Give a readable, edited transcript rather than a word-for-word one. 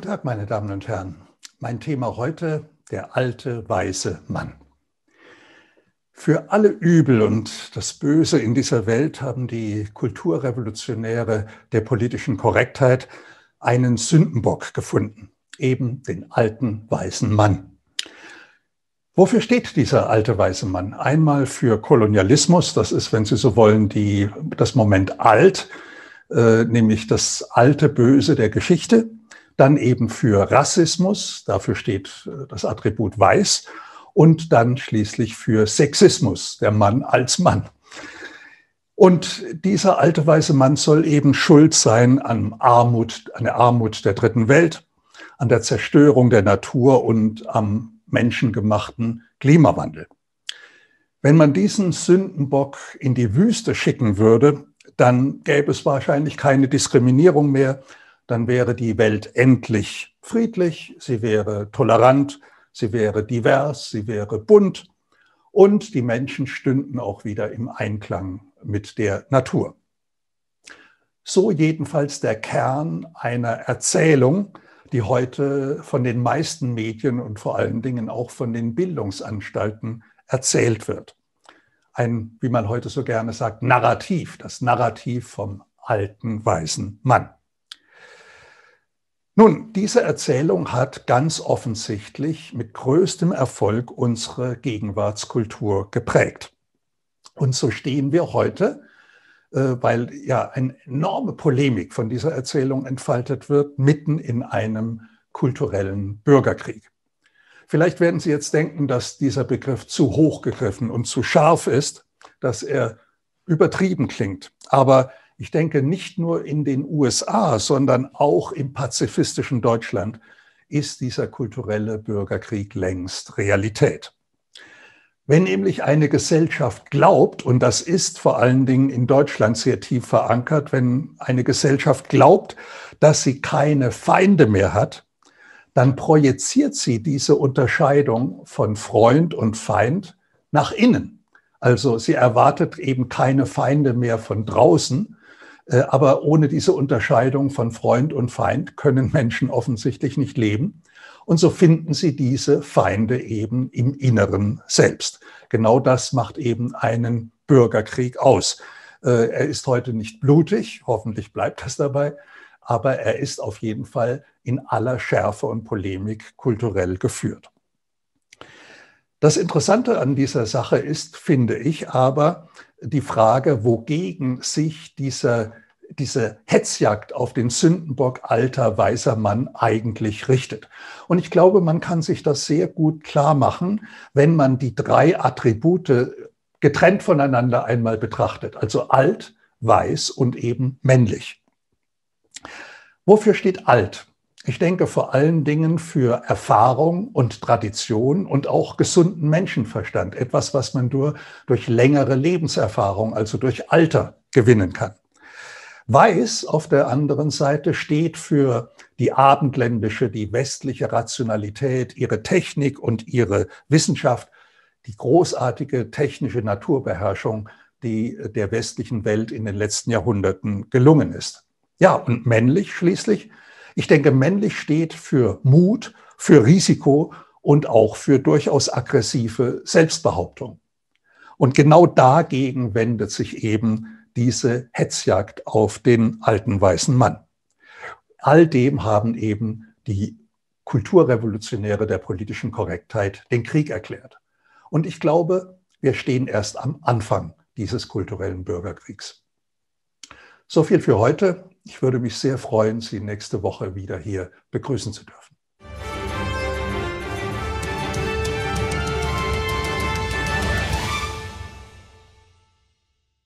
Guten Tag, meine Damen und Herren. Mein Thema heute: der alte, weise Mann. Für alle Übel und das Böse in dieser Welt haben die Kulturrevolutionäre der politischen Korrektheit einen Sündenbock gefunden, eben den alten, weisen Mann. Wofür steht dieser alte, weise Mann? Einmal für Kolonialismus, das ist, wenn Sie so wollen, das Moment alt, nämlich das alte Böse der Geschichte. Dann eben für Rassismus, dafür steht das Attribut weiß. Und dann schließlich für Sexismus, der Mann als Mann. Und dieser alte weiße Mann soll eben schuld sein an der Armut der dritten Welt, an der Zerstörung der Natur und am menschengemachten Klimawandel. Wenn man diesen Sündenbock in die Wüste schicken würde, dann gäbe es wahrscheinlich keine Diskriminierung mehr. Dann wäre die Welt endlich friedlich, sie wäre tolerant, sie wäre divers, sie wäre bunt und die Menschen stünden auch wieder im Einklang mit der Natur. So jedenfalls der Kern einer Erzählung, die heute von den meisten Medien und vor allen Dingen auch von den Bildungsanstalten erzählt wird. Ein, wie man heute so gerne sagt, Narrativ, das Narrativ vom alten, weisen Mann. Nun, diese Erzählung hat ganz offensichtlich mit größtem Erfolg unsere Gegenwartskultur geprägt. Und so stehen wir heute, weil ja eine enorme Polemik von dieser Erzählung entfaltet wird, mitten in einem kulturellen Bürgerkrieg. Vielleicht werden Sie jetzt denken, dass dieser Begriff zu hoch gegriffen und zu scharf ist, dass er übertrieben klingt. Aber ich denke, nicht nur in den USA, sondern auch im pazifistischen Deutschland ist dieser kulturelle Bürgerkrieg längst Realität. Wenn nämlich eine Gesellschaft glaubt, und das ist vor allen Dingen in Deutschland sehr tief verankert, wenn eine Gesellschaft glaubt, dass sie keine Feinde mehr hat, dann projiziert sie diese Unterscheidung von Freund und Feind nach innen. Also sie erwartet eben keine Feinde mehr von draußen, aber ohne diese Unterscheidung von Freund und Feind können Menschen offensichtlich nicht leben. Und so finden sie diese Feinde eben im Inneren selbst. Genau das macht eben einen Bürgerkrieg aus. Er ist heute nicht blutig, hoffentlich bleibt das dabei, aber er ist auf jeden Fall in aller Schärfe und Polemik kulturell geführt. Das Interessante an dieser Sache ist, finde ich, aber die Frage, wogegen sich diese Hetzjagd auf den Sündenbock alter, weißer Mann eigentlich richtet. Und ich glaube, man kann sich das sehr gut klar machen, wenn man die drei Attribute getrennt voneinander einmal betrachtet. Also alt, weiß und eben männlich. Wofür steht alt? Ich denke vor allen Dingen für Erfahrung und Tradition und auch gesunden Menschenverstand. Etwas, was man nur durch längere Lebenserfahrung, also durch Alter, gewinnen kann. Weiß auf der anderen Seite steht für die abendländische, die westliche Rationalität, ihre Technik und ihre Wissenschaft, die großartige technische Naturbeherrschung, die der westlichen Welt in den letzten Jahrhunderten gelungen ist. Ja, und männlich schließlich. Ich denke, männlich steht für Mut, für Risiko und auch für durchaus aggressive Selbstbehauptung. Und genau dagegen wendet sich eben diese Hetzjagd auf den alten weißen Mann. All dem haben eben die Kulturrevolutionäre der politischen Korrektheit den Krieg erklärt. Und ich glaube, wir stehen erst am Anfang dieses kulturellen Bürgerkriegs. So viel für heute. Ich würde mich sehr freuen, Sie nächste Woche wieder hier begrüßen zu dürfen.